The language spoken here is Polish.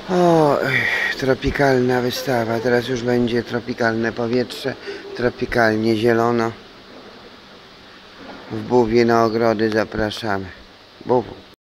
O, tropikalna wystawa. Teraz już będzie tropikalne powietrze, tropikalnie zielono. W Buwie na ogrody zapraszamy. Buwu.